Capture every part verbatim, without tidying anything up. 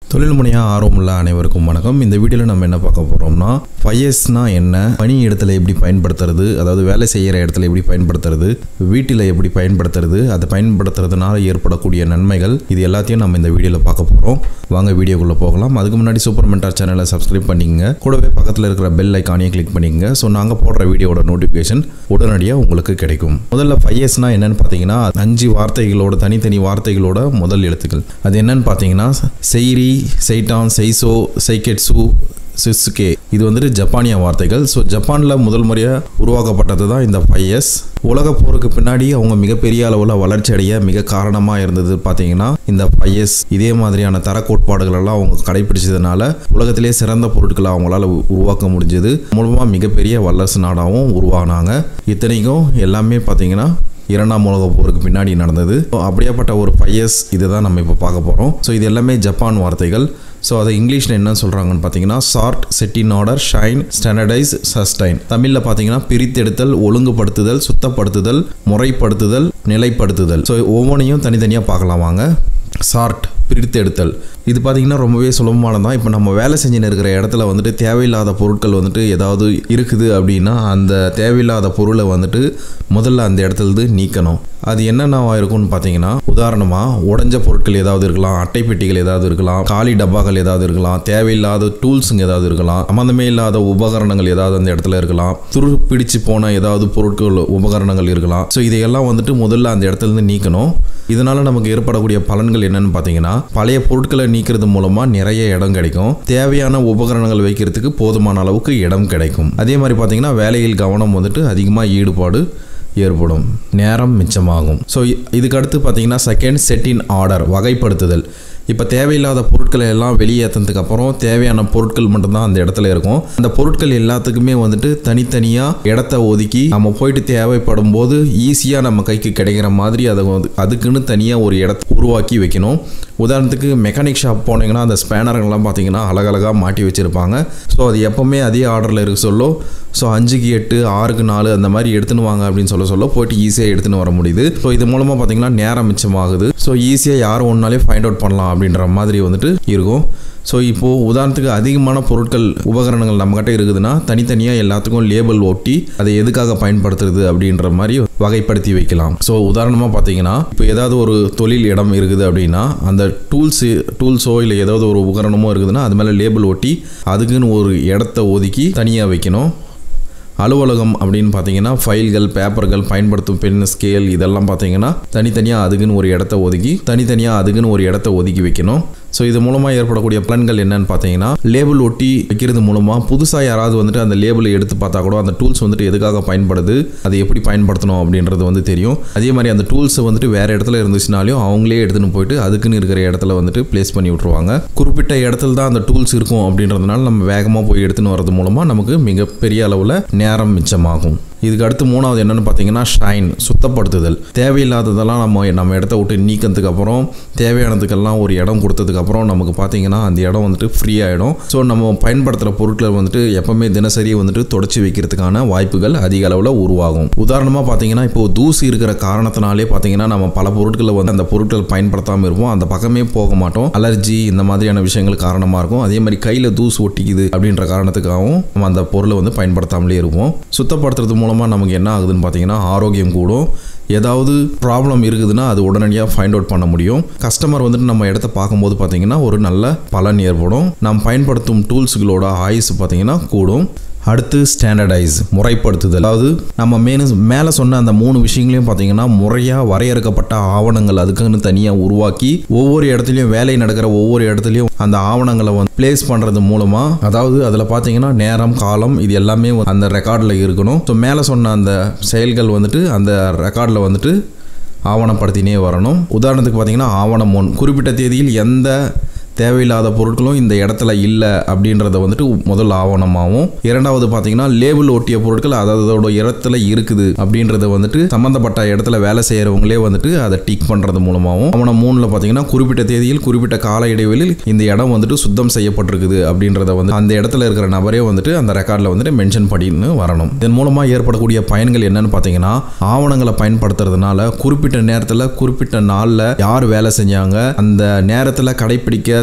தொழில் முனையா ஆர்வமுள்ள அனைவருக்கும் வணக்கம். இந்த வீடியோவில் நம்ம என்ன பார்க்க போகிறோம்னா ஃபைவ் எஸ்னா என்ன, பணி இடத்துல எப்படி பயன்படுத்துறது, அதாவது வேலை செய்கிற இடத்துல எப்படி பயன்படுத்துறது, வீட்டில் எப்படி பயன்படுத்துறது, அதை பயன்படுத்துறதுனால ஏற்படக்கூடிய நன்மைகள், இது எல்லாத்தையும் நம்ம இந்த வீடியோவில் பார்க்க போகிறோம். வாங்க வீடியோக்குள்ளே போகலாம். அதுக்கு முன்னாடி சூப்பர் மென்டார் சேனலை சப்ஸ்கிரைப் பண்ணிக்கங்க, கூடவே பக்கத்தில் இருக்கிற பெல் ஐக்கானையும் கிளிக் பண்ணிக்கங்க. ஸோ நாங்கள் போடுற வீடியோட நோட்டிஃபிகேஷன் உடனடியாக உங்களுக்கு கிடைக்கும். முதல்ல ஃபைவ் எஸ்னா என்னன்னு பார்த்தீங்கன்னா அஞ்சு வார்த்தைகளோட தனித்தனி வார்த்தைகளோட முதல் எழுத்துக்கள். அது என்னன்னு பார்த்தீங்கன்னா செய்ரி, சைட்டான், சைசோ, சைகெட்சு, சிசுகே. இது வந்துட்டு ஜப்பானிய வார்த்தைகள். ஸோ ஜப்பானில் முதல் முறையாக உருவாக்கப்பட்டது தான் இந்த ஃபைவ் எஸ். உலக போருக்கு பின்னாடி அவங்க மிகப்பெரிய அளவில் வளர்ச்சி அடைய மிக காரணமாக இருந்தது பார்த்தீங்கன்னா இந்த ஃபைவ் எஸ். இதே மாதிரியான தர கோட்பாடுகள் எல்லாம் அவங்க கடைபிடிச்சதுனால உலகத்திலே சிறந்த பொருட்களை அவங்களால உருவாக்க முடிஞ்சது. மூலமாக மிகப்பெரிய வல்லரசு நாடாகவும் உருவானாங்க. இத்தனைக்கும் எல்லாமே பார்த்தீங்கன்னா இரண்டாம் உலக போருக்கு பின்னாடி நடந்தது. அப்படியேப்பட்ட ஒரு ஃபைவ் எஸ் இதுதான் நம்ம இப்போ பார்க்க போகிறோம். ஸோ இது எல்லாமே ஜப்பான் வார்த்தைகள். ஸோ அதை இங்கிலீஷில் என்ன சொல்கிறாங்கன்னு பார்த்தீங்கன்னா sort, set in order, shine, standardise, sustain. தமிழில் பார்த்தீங்கன்னா பிரித்தெடுத்தல், ஒழுங்குபடுத்துதல், சுத்தப்படுத்துதல், முறைப்படுத்துதல், நிலைப்படுத்துதல். ஸோ ஒவ்வொன்றையும் தனித்தனியாக பார்க்கலாம் வாங்க. சார்ட், பிரித்தெடுத்தல். இது பார்த்திங்கன்னா ரொம்பவே சுலபமானதான். இப்போ நம்ம வேலை செஞ்சுன்னு இருக்கிற இடத்துல வந்துட்டு தேவையில்லாத பொருட்கள் வந்துட்டு ஏதாவது இருக்குது அப்படின்னா அந்த தேவையில்லாத பொருளை வந்துட்டு முதல்ல அந்த இடத்துலேருந்து நீக்கணும். அது என்னென்னவா இருக்கும்னு பார்த்தீங்கன்னா உதாரணமாக உடஞ்ச பொருட்கள் ஏதாவது இருக்கலாம், அட்டை பெட்டிகள் ஏதாவது இருக்கலாம், காலி டப்பாக்கள் ஏதாவது இருக்கலாம், தேவையில்லாத டூல்ஸுங்க ஏதாவது இருக்கலாம், சம்மந்தமே இல்லாத உபகரணங்கள் ஏதாவது அந்த இடத்துல இருக்கலாம், துரு பிடிச்சு போன ஏதாவது பொருட்கள் உபகரணங்கள் இருக்கலாம். ஸோ இதையெல்லாம் வந்துட்டு முதல்ல அந்த இடத்துலேருந்து நீக்கணும். இதனால நமக்கு ஏற்படக்கூடிய பலன்கள் என்னன்னு பார்த்தீங்கன்னா பழைய பொருட்களை நீக்கிறது மூலமா நிறைய இடம் கிடைக்கும். தேவையான உபகரணங்கள் வைக்கிறதுக்கு போதுமான அளவுக்கு இடம் கிடைக்கும். அதே மாதிரி பார்த்தீங்கன்னா வேலையில் கவனம் வந்துட்டு அதிகமாக ஈடுபாடு ஏற்படும், நேரம் மிச்சமாகும். ஸோ இதுக்கு அடுத்து பார்த்தீங்கன்னா செகண்ட், செட் இன் ஆர்டர், வகைப்படுத்துதல். இப்போ தேவையில்லாத பொருட்களை எல்லாம் வெளியேற்றதுக்கு அப்புறம் தேவையான பொருட்கள் மட்டும்தான் அந்த இடத்துல இருக்கும். அந்த பொருட்கள் எல்லாத்துக்குமே வந்துட்டு தனித்தனியாக இடத்த ஒதுக்கி நம்ம போயிட்டு தேவைப்படும் போது ஈஸியாக நம்ம கைக்கு கிடைக்கிற மாதிரி அதை வந்து அதுக்குன்னு தனியாக ஒரு இடத்த உருவாக்கி வைக்கணும். உதாரணத்துக்கு மெக்கானிக் ஷாப் போனீங்கன்னா அந்த ஸ்பேனர்கள்லாம் பார்த்தீங்கன்னா அழகழகாக மாட்டி வச்சுருப்பாங்க. ஸோ அது எப்போவுமே அதே ஆர்டரில் இருக்க சொல்லோ ஸோ அஞ்சுக்கு எட்டு, ஆறுக்கு நாலு அந்த மாதிரி எடுத்துன்னு வாங்க அப்படின்னு சொல்ல சொல்ல போயிட்டு ஈஸியாக எடுத்துன்னு வர முடியுது. ஸோ இது மூலமாக பார்த்தீங்கன்னா நேரம் மிச்சமாகுது. ஸோ ஈஸியாக யாரும் ஒன்றாலே ஃபைண்ட் அவுட் பண்ணலாம் அப்படின்ற மாதிரி வந்துட்டு இருக்கும். ஸோ இப்போது உதாரணத்துக்கு அதிகமான பொருட்கள் உபகரணங்கள் நம்மகிட்ட இருக்குதுன்னா தனித்தனியாக எல்லாத்துக்கும் லேபிள் ஒட்டி அதை எதுக்காக பயன்படுத்துறது அப்படின்ற மாதிரி வகைப்படுத்தி வைக்கலாம். ஸோ உதாரணமாக பார்த்தீங்கன்னா இப்போ ஏதாவது ஒரு தொழில் இடம் இருக்குது அப்படின்னா அந்த டூல்ஸு டூல்ஸோ இல்லை ஏதாவது ஒரு உபகரணமோ இருக்குதுன்னா அது மேலே லேபிள் ஒட்டி அதுக்குன்னு ஒரு இடத்த ஒதுக்கி தனியாக வைக்கணும். அலுவலகம் அப்படின்னு பார்த்தீங்கன்னா ஃபைல்கள், பேப்பர்கள், பயன்படுத்தும் பென், ஸ்கேல் இதெல்லாம் பார்த்தீங்கன்னா தனித்தனியாக அதுக்குன்னு ஒரு இடத்த ஒதுக்கி தனித்தனியாக அதுக்குன்னு ஒரு இடத்த ஒதுக்கி வைக்கணும். ஸோ இது மூலமாக ஏற்படக்கூடிய பலன்கள் என்னன்னு பார்த்தீங்கன்னா லேபிள் ஒட்டி வைக்கிறது மூலமாக புதுசாக யாராவது வந்துட்டு அந்த லேபிளை எடுத்து பார்த்தா கூட அந்த டூல்ஸ் வந்துட்டு எதுக்காக பயன்படுது, அதை எப்படி பயன்படுத்தணும் அப்படின்றது வந்து தெரியும். அதே மாதிரி அந்த டூல்ஸை வந்துட்டு வேறு இடத்துல இருந்துச்சுனாலையும் அவங்களே எடுத்துன்னு போயிட்டு அதுக்குன்னு இருக்கிற இடத்துல வந்துட்டு பிளேஸ் பண்ணி விட்ருவாங்க. குறிப்பிட்ட இடத்துல தான் அந்த டூல்ஸ் இருக்கும் அப்படின்றதுனால நம்ம வேகமாக போய் எடுத்துன்னு வரது மூலமாக நமக்கு மிகப்பெரிய அளவில் நேரம் மிச்சமாகும். இதுக்கு அடுத்து மூணாவது என்னென்னு பார்த்தீங்கன்னா ஷைன், சுத்தப்படுத்துதல். தேவையில்லாததெல்லாம் நம்ம நம்ம இடத்த விட்டு நீக்கிறதுக்கு அப்புறம் தேவையானதுக்கெல்லாம் ஒரு இடம் கொடுத்ததுக்கு அப்புறம் நமக்கு பார்த்தீங்கன்னா அந்த இடம் வந்துட்டு ஃப்ரீ ஆகிடும். ஸோ நம்ம பயன்படுத்துகிற பொருட்களை வந்துட்டு எப்பவுமே தினசரி வந்துட்டு தொடச்சி வைக்கிறதுக்கான வாய்ப்புகள் அதிக அளவில் உருவாகும். உதாரணமாக பார்த்தீங்கன்னா இப்போது தூசி இருக்கிற காரணத்தினாலே பார்த்தீங்கன்னா நம்ம பல பொருட்களை வந்து அந்த பொருட்கள் பயன்படுத்தாமல் இருப்போம், அந்த பக்கமே போக மாட்டோம். அலர்ஜி இந்த மாதிரியான விஷயங்கள் காரணமாக இருக்கும். அதே மாதிரி கையில் தூசு ஒட்டிக்குது அப்படின்ற காரணத்துக்காகவும் நம்ம அந்த பொருளை வந்து பயன்படுத்தாமலே இருப்போம். சுத்தப்படுத்துறது மூலமாக நமக்கு என்ன ஆகுதுன்னு பார்த்தீங்கன்னா ஆரோக்கியம் கூடும். ஏதாவது ப்ராப்ளம் இருக்குதுன்னா அது உடனடியாக ஃபைண்ட் அவுட் பண்ண முடியும். கஸ்டமர் வந்துட்டு நம்ம இடத்த பார்க்கும்போது பார்த்தீங்கன்னா ஒரு நல்ல பலன் ஏற்படும். நாம் பயன்படுத்தும் டூல்ஸுகளோட ஆயுசு பார்த்தீங்கன்னா கூடும். அடுத்து ஸ்டாண்டர்டைஸ், முறைப்படுத்துதல். அதாவது நம்ம மேனு மேலே சொன்ன அந்த மூணு விஷயங்களையும் பார்த்தீங்கன்னா முறையாக வரையறுக்கப்பட்ட ஆவணங்கள் அதுக்குன்னு தனியாக உருவாக்கி ஒவ்வொரு இடத்துலையும் வேலை நடக்கிற ஒவ்வொரு இடத்துலையும் அந்த ஆவணங்களை வந்து பிளேஸ் பண்ணுறது மூலமாக, அதாவது அதில் பார்த்தீங்கன்னா நேரம், காலம் இது எல்லாமே அந்த ரெக்கார்டில் இருக்கணும். ஸோ மேலே சொன்ன அந்த செயல்கள் வந்துட்டு அந்த ரெக்கார்டில் வந்துட்டு ஆவணப்படுத்தினே வரணும். உதாரணத்துக்கு பார்த்தீங்கன்னா ஆவணம் ஒன், குறிப்பிட்ட தேதியில் எந்த தேவையில்லாத பொருட்களும் இந்த இடத்துல இல்லை அப்படின்றத வந்துட்டு முதல் ஆவணமாகவும், இரண்டாவது பார்த்தீங்கன்னா லேபிள் ஒட்டிய பொருட்கள் அதோட இடத்துல இருக்குது அப்படின்றத வந்துட்டு சம்மந்தப்பட்ட இடத்துல வேலை செய்கிறவங்களே வந்துட்டு அதை டிக் பண்ணுறது மூலமாகவும், ஆவணம் மூணில் பார்த்தீங்கன்னா குறிப்பிட்ட தேதியில் குறிப்பிட்ட கால இடைவெளியில் இந்த இடம் வந்துட்டு சுத்தம் செய்யப்பட்டிருக்குது அப்படின்றத வந்து அந்த இடத்துல இருக்கிற நபரே வந்துட்டு அந்த ரெக்கார்டில் வந்துட்டு மென்ஷன் பண்ணின்னு வரணும். இதன் மூலமாக ஏற்படக்கூடிய பயன்கள் என்னன்னு பார்த்தீங்கன்னா ஆவணங்களை பயன்படுத்துறதுனால குறிப்பிட்ட நேரத்தில் குறிப்பிட்ட நாளில் யார் வேலை செஞ்சாங்க, அந்த நேரத்தில் கடைப்பிடிக்க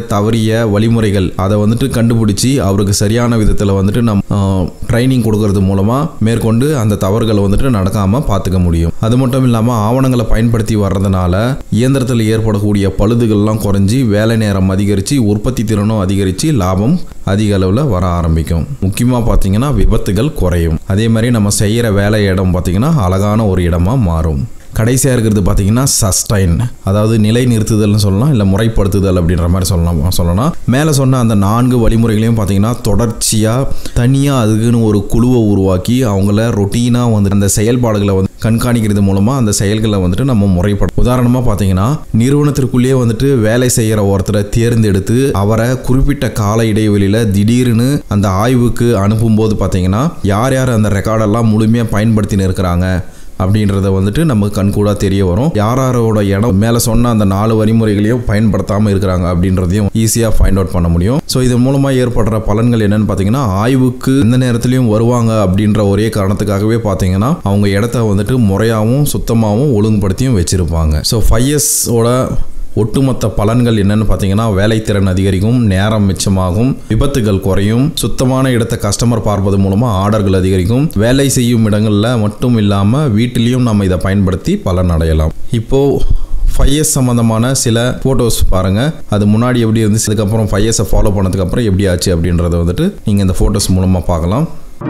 தவறிய வழிமுறைகள் அதை வந்துட்டு கண்டுபிடிச்சி அவருக்கு சரியான விதத்தில் வந்துட்டு நம்ம ட்ரைனிங் கொடுக்கறது மூலமாக மேற்கொண்டு அந்த தவறுகளை வந்துட்டு நடக்காமல் பார்த்துக்க முடியும். அது மட்டும் இல்லாமல் ஆவணங்களை பயன்படுத்தி வர்றதுனால இயந்திரத்தில் ஏற்படக்கூடிய பழுதுகள்லாம் குறைஞ்சி வேலை நேரம் அதிகரித்து உற்பத்தி திறனும் அதிகரித்து லாபம் அதிக அளவில் வர ஆரம்பிக்கும். முக்கியமாக பார்த்தீங்கன்னா விபத்துகள் குறையும். அதே மாதிரி நம்ம செய்கிற வேலை இடம் பார்த்தீங்கன்னா அழகான ஒரு இடமா மாறும். கடைசியாக இருக்கிறது பார்த்தீங்கன்னா சஸ்டைன், அதாவது நிலை நிறுத்துதல்னு சொல்லலாம், இல்லை முறைப்படுத்துதல் அப்படின்ற மாதிரி சொல்லலாம் சொல்லலாம் மேலே சொன்ன அந்த நான்கு வழிமுறைகளையும் பார்த்தீங்கன்னா தொடர்ச்சியாக தனியாக அதுக்குன்னு ஒரு குழுவை உருவாக்கி அவங்கள ரொட்டீனாக வந்து அந்த செயல்பாடுகளை வந்து கண்காணிக்கிறது மூலமாக அந்த செயல்களை வந்துட்டு நம்ம முறைப்படும். உதாரணமாக பார்த்தீங்கன்னா நிறுவனத்திற்குள்ளேயே வந்துட்டு வேலை செய்கிற ஒருத்தரை தேர்ந்தெடுத்து அவரை குறிப்பிட்ட கால இடைவெளியில் திடீர்னு அந்த ஆய்வுக்கு அனுப்பும்போது பார்த்தீங்கன்னா யார் யார் அந்த ரெக்கார்டெல்லாம் முழுமையாக பயன்படுத்தின்னு இருக்கிறாங்க அப்படின்றத வந்துட்டு நமக்கு கண்கூடாக தெரிய வரும். யாரோட இடம் மேலே சொன்ன அந்த நாலு வழிமுறைகளையும் பயன்படுத்தாமல் இருக்கிறாங்க அப்படின்றதையும் ஈஸியாக ஃபைண்ட் அவுட் பண்ண முடியும். ஸோ இது மூலமாக ஏற்படுற பலன்கள் என்னன்னு பார்த்தீங்கன்னா ஆய்வுக்கு எந்த நேரத்துலையும் வருவாங்க அப்படின்ற ஒரே காரணத்துக்காகவே பார்த்தீங்கன்னா அவங்க இடத்த வந்துட்டு முறையாகவும் சுத்தமாகவும் ஒழுங்குபடுத்தியும் வச்சுருப்பாங்க. ஸோ ஃபைவ் இயர்ஸோட ஒட்டுமொத்த பலன்கள் என்னன்னு பார்த்தீங்கன்னா வேலைத்திறன் அதிகரிக்கும், நேரம் மிச்சமாகும், விபத்துகள் குறையும், சுத்தமான இடத்தை கஸ்டமர் பார்ப்பது மூலமாக ஆர்டர்கள் அதிகரிக்கும், வேலை செய்யும் இடங்களில் மட்டும் இல்லாமல் வீட்டிலையும் நம்ம இதை பயன்படுத்தி பலன் அடையலாம். இப்போது ஃபைவ் இயர்ஸ் சம்மந்தமான சில ஃபோட்டோஸ் பாருங்கள். அது முன்னாடி எப்படி இருந்துச்சு, அதுக்கப்புறம் ஃபைவ் இயர்ஸை ஃபாலோ பண்ணதுக்கப்புறம் எப்படி ஆச்சு அப்படின்றத வந்துட்டு நீங்கள் இந்த ஃபோட்டோஸ் மூலமாக பார்க்கலாம்.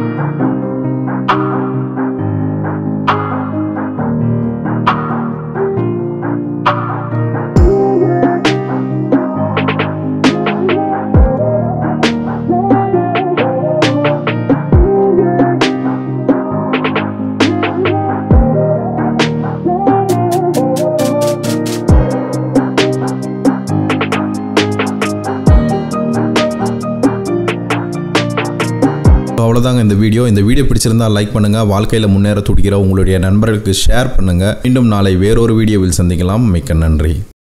அவ்வளோதாங்க இந்த வீடியோ. இந்த வீடியோ பிடிச்சிருந்தா லைக் பண்ணுங்கள். வாழ்க்கையில் முன்னேற துடிக்கிற உங்களுடைய நண்பர்களுக்கு ஷேர் பண்ணுங்கள். மீண்டும் நாளை வேறொரு வீடியோவில் சந்திக்கலாம். மிக்க நன்றி.